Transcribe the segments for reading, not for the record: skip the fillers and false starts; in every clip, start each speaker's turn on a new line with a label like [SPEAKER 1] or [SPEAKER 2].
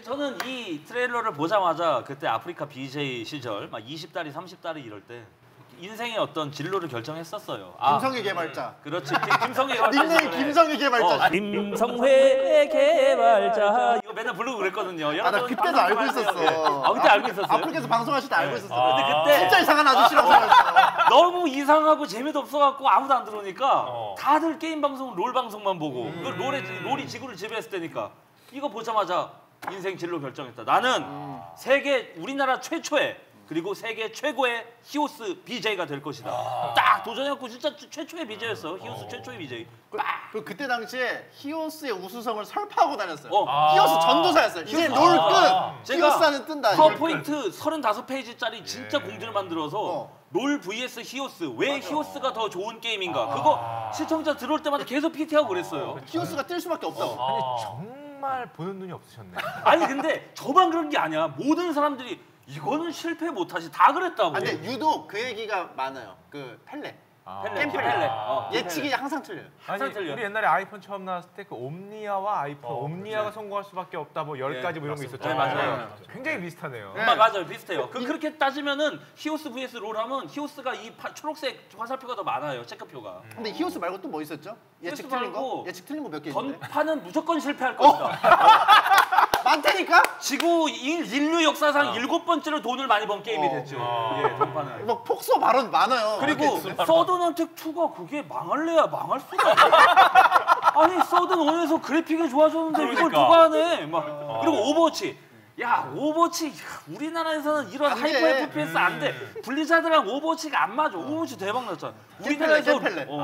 [SPEAKER 1] 저는 이 트레일러를 보자마자 그때 아프리카 BJ 시절 막 20달이 30달이 이럴 때 인생의 어떤 진로를 결정했었어요.
[SPEAKER 2] 김성희 개발자.
[SPEAKER 1] 그렇지. 김성희 개발자.
[SPEAKER 2] 닉네임 김성희 개발자.
[SPEAKER 1] 김성회 개발자. 이거 맨날 부르고 그랬거든요.
[SPEAKER 2] 나 그때도 알고 있었어.
[SPEAKER 1] 아, 그때 알고 있었어요?
[SPEAKER 2] 아프리카에서 방송하실 때 알고 있었어.
[SPEAKER 1] 근데 그때
[SPEAKER 2] 진짜 이상한 아저씨라고 생각했어.
[SPEAKER 1] 너무 이상하고 재미도 없어갖고 아무도 안 들어오니까 다들 게임 방송, 롤 방송만 보고 롤이 지구를 지배했을 때니까 이거 보자마자 인생 진로 결정했다. 나는 세계 우리나라 최초의 그리고 세계 최고의 히오스 BJ가 될 것이다. 딱 도전해갖고 진짜 최초의 BJ였어. 히오스 최초의 BJ.
[SPEAKER 2] 그리고 그때 당시에 히오스의 우수성을 설파하고 다녔어요. 히오스 전도사였어요. 이제 롤 끝! 히오스는 뜬다.
[SPEAKER 1] 파워포인트 35페이지짜리 진짜 공지를 만들어서 롤 vs 히오스. 왜 히오스가 더 좋은 게임인가. 그거 시청자 들어올 때마다 계속 PT하고 그랬어요.
[SPEAKER 2] 히오스가 뜰 수밖에 없다고.
[SPEAKER 3] 아니 정말 보는 눈이 없으셨네.
[SPEAKER 1] 아니 근데 저만 그런 게 아니야. 모든 사람들이 이거는 실패 못하지 다 그랬다고.
[SPEAKER 2] 근데 유독 그 얘기가 많아요. 그 펠레.
[SPEAKER 1] 게임 펠레.
[SPEAKER 2] 예측이 항상 틀려요.
[SPEAKER 3] 아니 우리 옛날에 아이폰 처음 나왔을 때 그 옴니아와 아이폰, 옴니아가 성공할 수밖에 없다 뭐 10가지 뭐 이런 거 있었잖아요.
[SPEAKER 1] 네, 맞아요.
[SPEAKER 3] 굉장히 비슷하네요.
[SPEAKER 1] 맞아요, 비슷해요. 그렇게 따지면은 히오스 vs 롤하면 히오스가 이 초록색 화살표가 더 많아요, 체크표가.
[SPEAKER 2] 근데 히오스 말고 또 뭐 있었죠? 예측 틀린 거? 예측 틀린 거 몇 개 있는데?
[SPEAKER 1] 전파는 무조건 실패할 것이다.
[SPEAKER 2] 많다니까?
[SPEAKER 1] 지구 인류 역사상 7번째로 돈을 많이 번 게임이 됐죠. 예, 전파는.
[SPEAKER 2] 막 폭소 발언 많아요.
[SPEAKER 1] 그리고 서든언택 2가 그게 망할래야 망할 수가 없어. 아니 서든 1에서 그래픽이 좋아졌는데
[SPEAKER 3] 그러니까.
[SPEAKER 1] 이걸 누가 하네. 막. 그리고 오버워치. 야 오버워치 우리나라에서는 이런 하이퍼 FPS 안 돼. 블리자드랑 오버워치가 안 맞아. 오버워치 대박 났잖아. 우리나라에서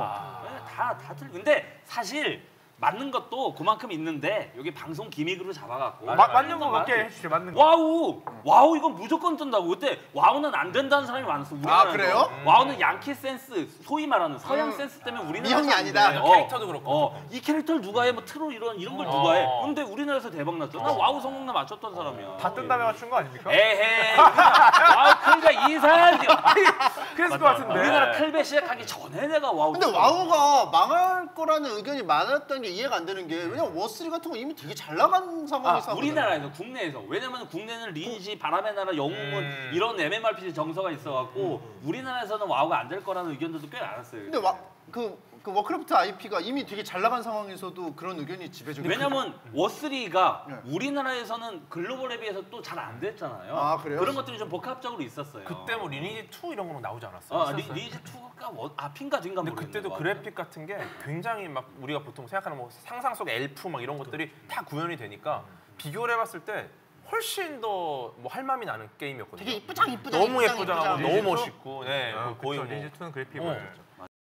[SPEAKER 1] 다 틀려. 근데 사실 맞는 것도 그만큼 있는데 여기 방송 기믹으로 잡아갖고
[SPEAKER 3] 맞는 거 몇 개 해주세요. 맞는 거.
[SPEAKER 1] 와우 이건 무조건 뜬다고. 그때 와우는 안 된다는 사람이 많았어.
[SPEAKER 2] 아 그래요?
[SPEAKER 1] 와우는 양키 센스, 소위 말하는 서양 센스 때문에 우리나라에서
[SPEAKER 2] 미형이 아니다.
[SPEAKER 1] 캐릭터도 그렇고. 이 캐릭터를 누가 해? 뭐 트롤 이런 걸 누가 해? 근데 우리나라에서 대박 났죠. 나 와우 성공나 맞췄던 사람이야.
[SPEAKER 3] 다 뜬 다음에 맞춘 거 아닙니까?
[SPEAKER 1] 에헤. 와우 그러니까 이상한.
[SPEAKER 3] 그랬을 것 같은데.
[SPEAKER 1] 우리나라 칼배 시작하기 전에 내가 와우.
[SPEAKER 2] 근데 와우가 망할 거라는 의견이 많았던 게 이해가 안 되는 게 왜냐면 워스리 같은 거 이미 되게 잘 나간 상황에서
[SPEAKER 1] 우리나라에서 국내에서 왜냐면 국내는 리니지, 바람의 나라, 영웅은 이런 MMORPG 정서가 있어갖고 우리나라에서는 와우가 안 될 거라는 의견들도 꽤 많았어요.
[SPEAKER 2] 근데 그 워크래프트 IP가 이미 되게 잘 나간 상황에서도 그런 의견이 지배적이에요.
[SPEAKER 1] 왜냐면 워스리가 우리나라에서는 글로벌에 비해서 또 잘 안 됐잖아요.
[SPEAKER 2] 아 그래요?
[SPEAKER 1] 그런 것들이 좀 복합적으로 있었어요.
[SPEAKER 4] 그때 뭐 리니지 2 이런 거 나오지 않았어요?
[SPEAKER 1] 리니지 2가 핀가 딘가
[SPEAKER 4] 근데
[SPEAKER 1] 모르겠는데.
[SPEAKER 4] 그때도 그래픽 같은 게 굉장히 막 우리가 보통 생각하는 뭐 상상 속 엘프 막 이런 것들이 다 구현이 되니까 비교를 해봤을 때 훨씬 더 뭐 할맘이 나는 게임이었거든요.
[SPEAKER 2] 되게 이쁘장
[SPEAKER 4] 너무 예쁘장하고 너무 멋있고, 네, 거의 뭐.
[SPEAKER 3] 리니지 2는 그래픽이 맞았죠.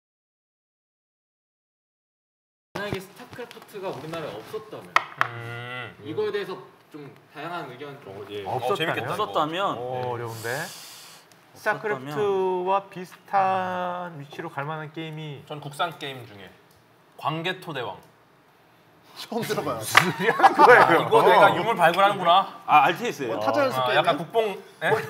[SPEAKER 5] 만약에 스타크래프트가 우리나라에 없었다면 이거에 대해서 좀 다양한 의견 좀
[SPEAKER 4] 재밌겠다.
[SPEAKER 1] 없었다면
[SPEAKER 3] 어려운데. 스타크래프트와 비슷한 위치로 갈 만한 게임이
[SPEAKER 4] 전 국산 게임 중에 광개토 대왕.
[SPEAKER 2] 처음 들어봐요.
[SPEAKER 3] 하는 거예요.
[SPEAKER 4] 이거 내가 유물 발굴하는구나.
[SPEAKER 1] RTS예요.
[SPEAKER 2] 타자 연습 게임.
[SPEAKER 4] 약간 국뽕.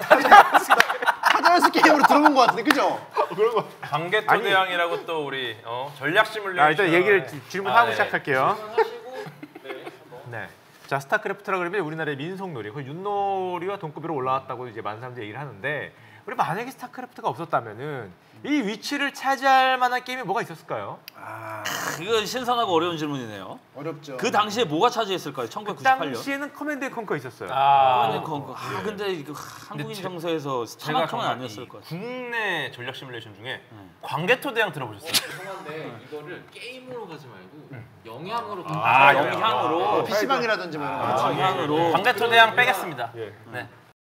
[SPEAKER 2] 타자 연습 게임으로 들어본 것 같은데 그죠?
[SPEAKER 3] 그런 거.
[SPEAKER 4] 광개토 대왕이라고 또 우리 전략 시뮬레이션.
[SPEAKER 3] 일단 얘기를 질문하고
[SPEAKER 4] 네.
[SPEAKER 3] 시작할게요. 네. 자, 스타크래프트라 그러면 우리나라의 민속놀이, 그 윷놀이와 동급으로 올라왔다고 이제 많은 사람들이 얘기를 하는데, 우리 만약에 스타크래프트가 없었다면은 이 위치를 차지할 만한 게임이 뭐가 있었을까요?
[SPEAKER 1] 이거 신선하고 어려운 질문이네요.
[SPEAKER 2] 어렵죠.
[SPEAKER 1] 그 당시에 뭐가 차지했을까요? 1998년.
[SPEAKER 3] 당시에는 커맨드 앤 컨커 있었어요.
[SPEAKER 1] 근데 이거 한국인 정서에서 스타마크는 아니었을 것 같아요.
[SPEAKER 4] 국내 전략 시뮬레이션 중에 광개토 대왕 들어보셨어요?
[SPEAKER 5] 죄송한데 이거를 게임으로 가지 말고 영향으로
[SPEAKER 1] 영향으로.
[SPEAKER 2] PC방이라든지 뭐 이런 거.
[SPEAKER 1] 영향으로.
[SPEAKER 4] 광개토 대왕 빼겠습니다. 네.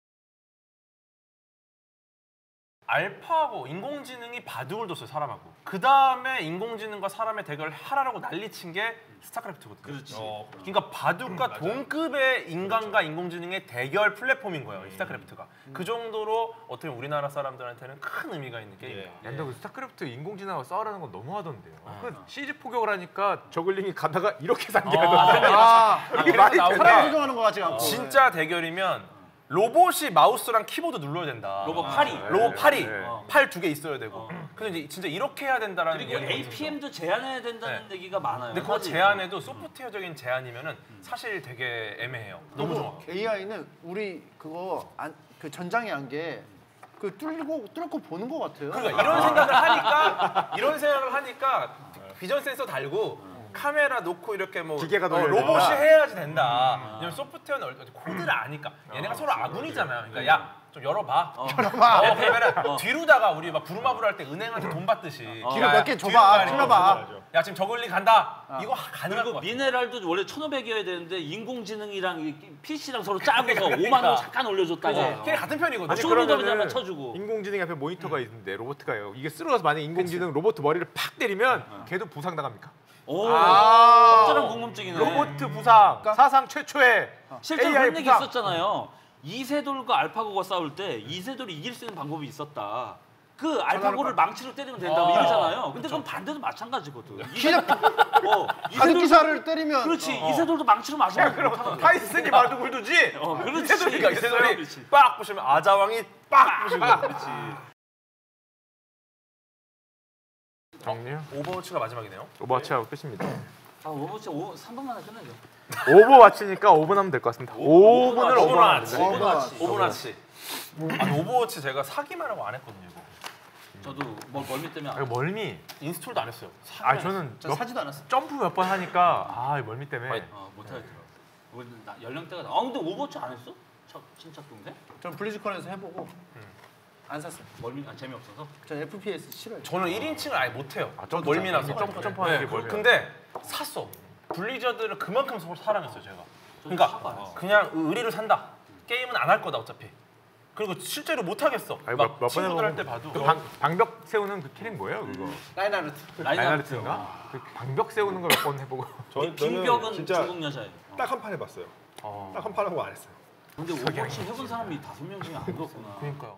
[SPEAKER 4] 알파하고 인공지능이 바둑을 뒀어요, 사람하고. 그 다음에 인공지능과 사람의 대결을 하라고 난리친 게 스타크래프트거든요.
[SPEAKER 1] 그렇지.
[SPEAKER 4] 그러니까 바둑과 동급의 인간과 인공지능의 대결 플랫폼인 거예요, 이 스타크래프트가. 그 정도로 어떻게 보면 우리나라 사람들한테는 큰 의미가 있는 게임이에요.
[SPEAKER 3] 근데 그 스타크래프트 인공지능하고 싸우라는 건 너무하던데요. 그 시즈 포격을 하니까 저글링이 가다가 이렇게 상대하던데. 이게 말이
[SPEAKER 2] 사람
[SPEAKER 3] 되나?
[SPEAKER 2] 조종하는 거 같지 않고.
[SPEAKER 4] 진짜 대결이면 로봇이 마우스랑 키보드 눌러야 된다.
[SPEAKER 1] 로봇 팔이.
[SPEAKER 4] 로봇 팔이.
[SPEAKER 3] 네.
[SPEAKER 4] 팔 2개 있어야 되고. 근데 이제 진짜 이렇게 해야 된다라는
[SPEAKER 1] 그리고
[SPEAKER 4] 이야기가
[SPEAKER 1] APM도 제한해야 된다는 얘기가 많아요.
[SPEAKER 4] 근데 그거 제한해도 소프트웨어적인 제한이면은 사실 되게 애매해요. 너무 좋아.
[SPEAKER 2] AI는 우리 그거 그 전장의 안개 그 뚫고 보는 것 같아요.
[SPEAKER 4] 그러니까 이런 생각을 하니까 비전 센서 달고 카메라 놓고 이렇게 뭐
[SPEAKER 3] 기계가 돌려야
[SPEAKER 4] 로봇이
[SPEAKER 3] 된다.
[SPEAKER 4] 해야지 된다. 왜냐면 소프트웨어는 코드를 아니까 얘네가 서로 아군이잖아요. 그러니까 야 좀 열어봐. 그러면은 뒤로다가 우리 막 부루마블 할 때 은행한테 돈 받듯이
[SPEAKER 2] 뒤로 몇 개 줘봐. 찔러봐.
[SPEAKER 4] 야 지금 저글링 간다. 이거 가능할 것
[SPEAKER 1] 그리고
[SPEAKER 4] 같아.
[SPEAKER 1] 미네랄도 원래 1,500이어야 되는데 인공지능이랑 PC랑 서로 짜고서 5만 원 잠깐 올려줬다가
[SPEAKER 4] 걔 같은 편이거든.
[SPEAKER 1] 쇼미더미들만 쳐주고.
[SPEAKER 3] 인공지능 앞에 모니터가 있는데 로봇가요. 이게 쓸어서 만약 인공지능 로봇 머리를 팍 때리면 걔도 부상 당합니까?
[SPEAKER 1] 오, 적절한 궁금증이네.
[SPEAKER 3] 로봇 부상 사상 최초의
[SPEAKER 1] 실제로
[SPEAKER 3] AI
[SPEAKER 1] 그런 얘기
[SPEAKER 3] 부상.
[SPEAKER 1] 있었잖아요. 이세돌과 알파고가 싸울 때 이세돌이 이길 수 있는 방법이 있었다. 그 알파고를 망치로 때리면 된다고 이러잖아요. 근데 그건 반대도 마찬가지거든.
[SPEAKER 2] 하드 기사를 때리면
[SPEAKER 1] 그렇지. 이세돌도 망치로 맞으면
[SPEAKER 3] 그럼 타이슨이 마두굴두지.
[SPEAKER 1] 그렇지.
[SPEAKER 4] 이세돌이 빡 부시면 아자왕이 빡 부시고.
[SPEAKER 1] 그렇지.
[SPEAKER 3] 정리요?
[SPEAKER 4] 오버워치가 마지막이네요.
[SPEAKER 3] 오버워치하고 끝입니다.
[SPEAKER 1] 오버워치 3분 만에 끝내죠.
[SPEAKER 3] 오버워치니까 5분 하면 될 것 같습니다. 5분을
[SPEAKER 4] 오버워치.
[SPEAKER 3] 오버워치.
[SPEAKER 4] 오버워치. 오버워치 제가 사기만 하고 안 했거든요. 이거.
[SPEAKER 1] 저도 멀미 때문에
[SPEAKER 3] 이거 멀미.
[SPEAKER 4] 인스톨도 안 했어요.
[SPEAKER 3] 저는
[SPEAKER 2] 저 사지도 않았어.
[SPEAKER 3] 점프 몇 번 하니까 이 멀미 때문에
[SPEAKER 1] 못하겠더라고. 우리 연령대가 근데 오버워치 안 했어? 친척 동생?
[SPEAKER 2] 전 블리즈컨에서 해보고 안 샀어요.
[SPEAKER 1] 재미없어서?
[SPEAKER 2] 전 FPS 싫어요.
[SPEAKER 4] 저는 1인칭을 아예 못해요.
[SPEAKER 3] 점프
[SPEAKER 4] 멀미나서.
[SPEAKER 3] 점프하는 게 멀미.
[SPEAKER 4] 근데 샀어. 블리자드를 그만큼 사랑했어요 제가. 그러니까 그냥 의리를 산다. 게임은 안 할 거다 어차피. 그리고 실제로 못 하겠어.
[SPEAKER 3] 몇 번에
[SPEAKER 4] 친구들 할 때 봐도.
[SPEAKER 3] 그 방벽 세우는 그 캐릭 뭐예요 그거? 라인하르트인가? 그 방벽 세우는 걸 몇 번 해보고.
[SPEAKER 1] 빙벽은
[SPEAKER 6] 진짜
[SPEAKER 1] 중국 여자예요.
[SPEAKER 6] 딱 한 판 해봤어요. 딱 한 판 하고 안 했어요.
[SPEAKER 1] 근데 오버워치 해본 사람이 5명 중에 안 그렇구나.
[SPEAKER 4] 그러니까요.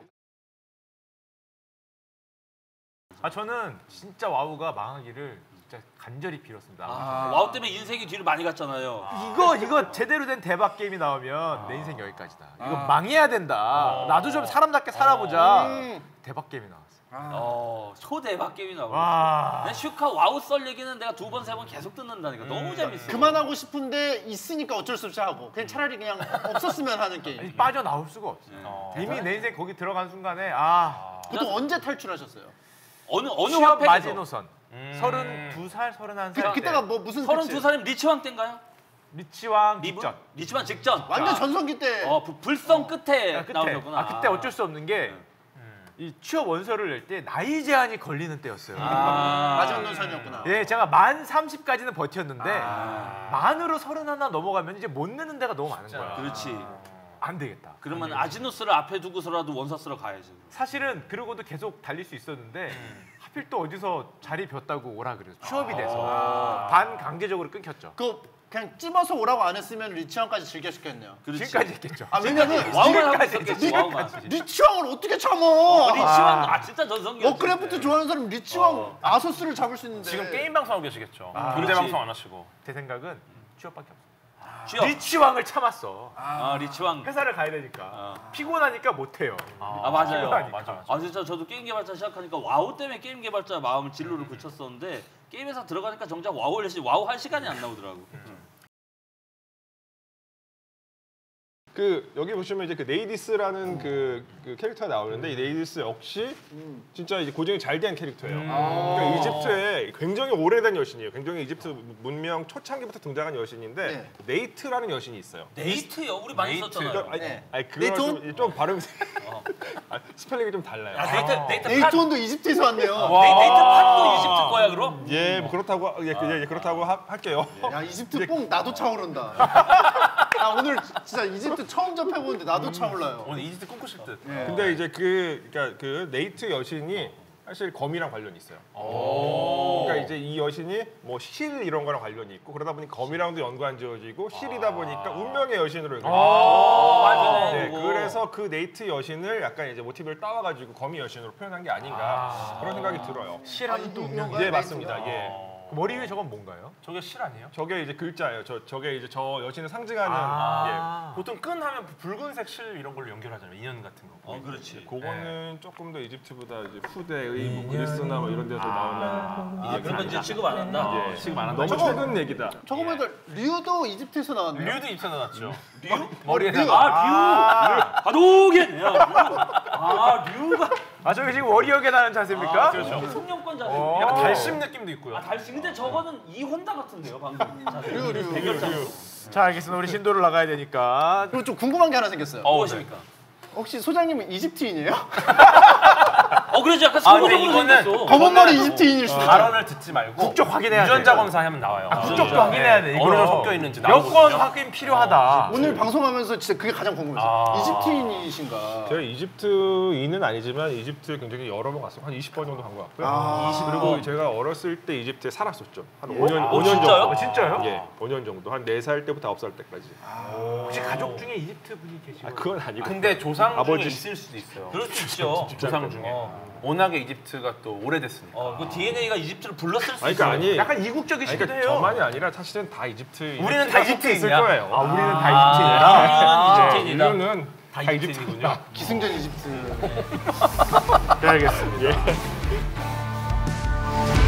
[SPEAKER 3] 저는 진짜 와우가 망하기를 진짜 간절히 빌었습니다.
[SPEAKER 1] 와우 때문에 인생이 뒤로 많이 갔잖아요.
[SPEAKER 3] 이거 제대로 된 대박 게임이 나오면 내 인생 여기까지다. 이거 망해야 된다. 나도 좀 사람답게 살아보자. 대박 게임이 나왔어.
[SPEAKER 1] 초대박 게임이 나오고.
[SPEAKER 3] 와.
[SPEAKER 1] 슈카 와우 썰 얘기는 내가 2번, 3번 계속 듣는다니까. 너무 재밌어.
[SPEAKER 2] 그만하고 싶은데 있으니까 어쩔 수 없이 하고 그냥 차라리 그냥 없었으면 하는 게임.
[SPEAKER 3] 빠져나올 수가 없어요. 이미 내 인생 거기 들어간 순간에
[SPEAKER 2] 보통 언제 탈출하셨어요?
[SPEAKER 1] 어느
[SPEAKER 3] 취업
[SPEAKER 1] 화폐에서?
[SPEAKER 3] 마지노선. 32살, 31살.
[SPEAKER 2] 그때가 뭐 무슨
[SPEAKER 1] 32살이면 리치왕 때인가요?
[SPEAKER 3] 리치왕
[SPEAKER 1] 리븐?
[SPEAKER 3] 직전.
[SPEAKER 1] 리치왕 직전.
[SPEAKER 2] 완전 전성기 때.
[SPEAKER 1] 불성 끝에
[SPEAKER 3] 끝에.
[SPEAKER 1] 나오셨구나.
[SPEAKER 3] 그때 어쩔 수 없는 게 이 취업 원서를 낼 때 나이 제한이 걸리는 때였어요.
[SPEAKER 2] 마지막 노선이었구나.
[SPEAKER 3] 예, 제가 만 30까지는 버텼는데 만으로 31 넘어가면 이제 못 내는 데가 너무 많은 거야.
[SPEAKER 1] 그렇지.
[SPEAKER 3] 안 되겠다.
[SPEAKER 1] 그러면 아지노스를 앞에 두고서라도 원서 쓰러 가야지.
[SPEAKER 3] 사실은 그러고도 계속 달릴 수 있었는데 하필 또 어디서 자리 비었다고 오라 그래서 취업이 돼서 반강제적으로 끊겼죠.
[SPEAKER 2] 그냥 찝어서 오라고 안 했으면 리치왕까지 즐겼겠네요.
[SPEAKER 3] 지금까지 했겠죠.
[SPEAKER 2] 왜냐면
[SPEAKER 1] 와우만 하고 있었겠지. 와우만.
[SPEAKER 2] 리치왕을 어떻게 참어?
[SPEAKER 1] 리치왕 진짜 전성기였지.
[SPEAKER 2] 워크래프트 좋아하는 사람 리치왕 아서스를 잡을 수 있는데.
[SPEAKER 4] 지금 게임 방송하고 계시겠죠. 군대
[SPEAKER 1] 그렇지.
[SPEAKER 4] 방송 안 하시고.
[SPEAKER 3] 제 생각은 취업밖에 없어.
[SPEAKER 1] 취업.
[SPEAKER 3] 리치왕을 참았어.
[SPEAKER 1] 리치왕.
[SPEAKER 3] 회사를 가야 되니까 피곤하니까 못 해요.
[SPEAKER 1] 맞아요.
[SPEAKER 4] 맞아.
[SPEAKER 1] 진짜 저도 게임 개발자 시작하니까 와우 때문에 게임 개발자 마음을 진로를 굳혔었는데 게임 회사 들어가니까 정작 와우 할 시간이 안 나오더라고.
[SPEAKER 6] 여기 보시면 이제 그 네이디스라는 그 캐릭터가 나오는데 이 네이디스 역시 진짜 이제 고증이 잘 된 캐릭터예요. 그러니까 이집트에 굉장히 오래된 여신이에요. 굉장히 이집트 문명 초창기부터 등장한 여신인데 네이트라는 여신이 있어요.
[SPEAKER 1] 네이트요? 우리 많이 썼잖아요.
[SPEAKER 6] 그거 좀 발음이 스펠링이 좀 달라요.
[SPEAKER 2] 네이톤도 이집트에서 왔네요.
[SPEAKER 1] 네이트 판도 이집트 거야 그럼?
[SPEAKER 6] 예, 뭐 그렇다고 그렇다고 할게요.
[SPEAKER 2] 야 이집트 뽕 나도 차오른다. 오늘 진짜 이집트 처음 접해보는데 나도 차올라요.
[SPEAKER 4] 오늘 이집트 꿈꾸실 듯.
[SPEAKER 6] 근데 이제 그 네이트 여신이 사실 검이랑 관련이 있어요. 그러니까 이제 이 여신이 뭐 실 이런 거랑 관련이 있고 그러다 보니 검이랑도 연관 지어지고 실이다 보니까 운명의 여신으로
[SPEAKER 1] 네,
[SPEAKER 6] 그래서 그 네이트 여신을 약간 이제 모티브를 따와가지고 검이 여신으로 표현한 게 아닌가 그런 생각이 들어요.
[SPEAKER 3] 실하면 또 운명이.
[SPEAKER 6] 예, 맞습니다. 예.
[SPEAKER 3] 머리 위에 저건 뭔가요?
[SPEAKER 4] 저게 실 아니에요?
[SPEAKER 6] 저게 이제 글자예요. 저게 이제 저 여신을 상징하는
[SPEAKER 4] 보통 끈 하면 붉은색 실 이런 걸로 연결하잖아요. 인연 같은 거.
[SPEAKER 1] 그렇지.
[SPEAKER 6] 그거는 조금 더 이집트보다 이제 후대의 뭐 그리스나 뭐 이런 데서 나오는
[SPEAKER 1] 그런 건 이제 취급 안 한다.
[SPEAKER 6] 지금 안 한다. 너무 최근 얘기다.
[SPEAKER 2] 저거 보니까 류도 이집트에서 나왔네요.
[SPEAKER 4] 류도 입혀 넣었죠.
[SPEAKER 1] 류?
[SPEAKER 4] 머리에다가.
[SPEAKER 1] 류. 하도겐. 류가.
[SPEAKER 3] 저게 지금 워리어게 나는 자세입니까?
[SPEAKER 4] 그렇죠.
[SPEAKER 1] 성령권 자세.
[SPEAKER 4] 약간 달심 느낌도 있고요.
[SPEAKER 1] 달씨. 근데 저거는 이혼다 같은데요, 방금.
[SPEAKER 2] 류.
[SPEAKER 3] 자, 알겠습니다. 우리 신도를 나가야 되니까.
[SPEAKER 2] 그리고 좀 궁금한 게 하나 생겼어요.
[SPEAKER 1] 무엇입니까?
[SPEAKER 2] 혹시 소장님은 이집트인이에요?
[SPEAKER 1] 그래서 약간
[SPEAKER 4] 근데
[SPEAKER 1] 사고적으로
[SPEAKER 4] 이거는
[SPEAKER 1] 생겼어.
[SPEAKER 2] 검은 머리 이집트인일 수도 있어요.
[SPEAKER 4] 발언을 듣지 말고
[SPEAKER 3] 국적 확인해야
[SPEAKER 4] 유전자
[SPEAKER 3] 돼요.
[SPEAKER 4] 검사하면 나와요.
[SPEAKER 3] 국적도 확인해야 돼. 이거.
[SPEAKER 4] 어느 섞여 있는지
[SPEAKER 3] 여권
[SPEAKER 4] 나오거든요.
[SPEAKER 3] 확인 필요하다.
[SPEAKER 2] 오늘 방송하면서 진짜 그게 가장 궁금했어요. 이집트인이신가?
[SPEAKER 6] 제가 이집트인은 아니지만 이집트 굉장히 여러 번 갔어요. 한 20번 정도 간 것 같고요. 그리고 제가 어렸을 때 이집트에 살았었죠. 한 5년
[SPEAKER 1] 진짜요?
[SPEAKER 6] 정도.
[SPEAKER 3] 진짜요?
[SPEAKER 6] 예, 5년 정도. 한 4살 때부터 9살 때까지.
[SPEAKER 3] 혹시 가족 중에 이집트 분이 계시고?
[SPEAKER 6] 그건 아니고.
[SPEAKER 4] 근데 조상 중에
[SPEAKER 6] 아버지.
[SPEAKER 4] 있을 수도 있어요.
[SPEAKER 1] 그럴 수 있죠.
[SPEAKER 4] 조상 중에. 워낙에 이집트가 또 오래됐으니까.
[SPEAKER 1] 그 DNA가 이집트를 불렀을 수
[SPEAKER 6] 아니,
[SPEAKER 1] 있어요.
[SPEAKER 6] 그러니까 아니.
[SPEAKER 3] 약간 이국적이시기도
[SPEAKER 6] 그러니까
[SPEAKER 3] 해요.
[SPEAKER 6] 저만이 아니라 사실은 다 이집트.
[SPEAKER 4] 우리는 다
[SPEAKER 6] 있을
[SPEAKER 4] 이집트인이야.
[SPEAKER 6] 거예요.
[SPEAKER 3] 우리는 다 이집트인이다.
[SPEAKER 1] 이집트인이다.
[SPEAKER 6] 인류는
[SPEAKER 1] 다
[SPEAKER 6] 다
[SPEAKER 1] 이집트인이군요.
[SPEAKER 2] 기승전 이집트.
[SPEAKER 3] 네, 알겠습니다.
[SPEAKER 6] 예.